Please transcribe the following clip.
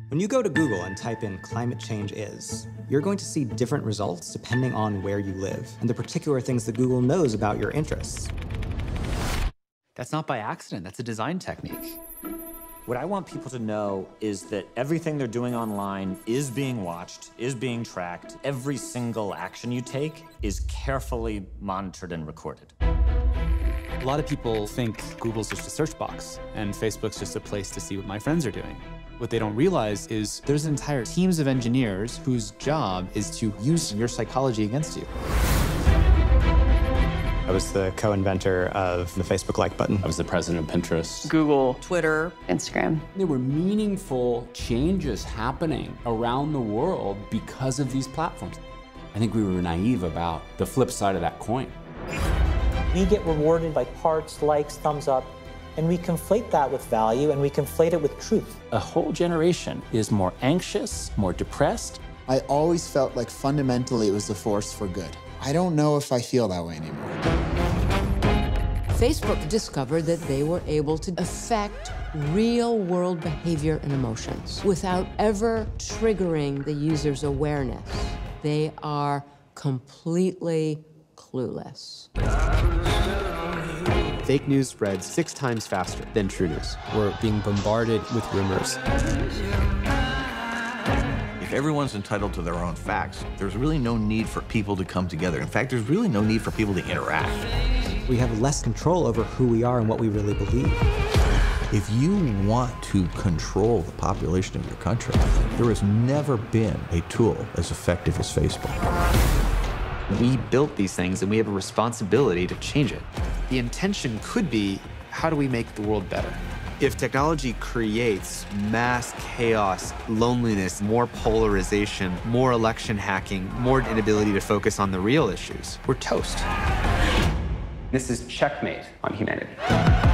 When you go to Google and type in climate change is, you're going to see different results depending on where you live and the particular things that Google knows about your interests. That's not by accident, that's a design technique. What I want people to know is that everything they're doing online is being watched, is being tracked. Every single action you take is carefully monitored and recorded. A lot of people think Google's just a search box and Facebook's just a place to see what my friends are doing. What they don't realize is there's entire teams of engineers whose job is to use your psychology against you. I was the co-inventor of the Facebook like button. I was the president of Pinterest. Google, Twitter, Instagram. There were meaningful changes happening around the world because of these platforms. I think we were naive about the flip side of that coin. We get rewarded by hearts, likes, thumbs up, and we conflate that with value and we conflate it with truth. A whole generation is more anxious, more depressed. I always felt like fundamentally it was a force for good. I don't know if I feel that way anymore. Facebook discovered that they were able to affect real-world behavior and emotions without ever triggering the user's awareness. They are completely clueless. Fake news spreads 6 times faster than true news. We're being bombarded with rumors. If everyone's entitled to their own facts, there's really no need for people to come together. In fact, there's really no need for people to interact. We have less control over who we are and what we really believe. If you want to control the population of your country, there has never been a tool as effective as Facebook. We built these things and we have a responsibility to change it. The intention could be, how do we make the world better? If technology creates mass chaos, loneliness, more polarization, more election hacking, more inability to focus on the real issues, we're toast. This is checkmate on humanity.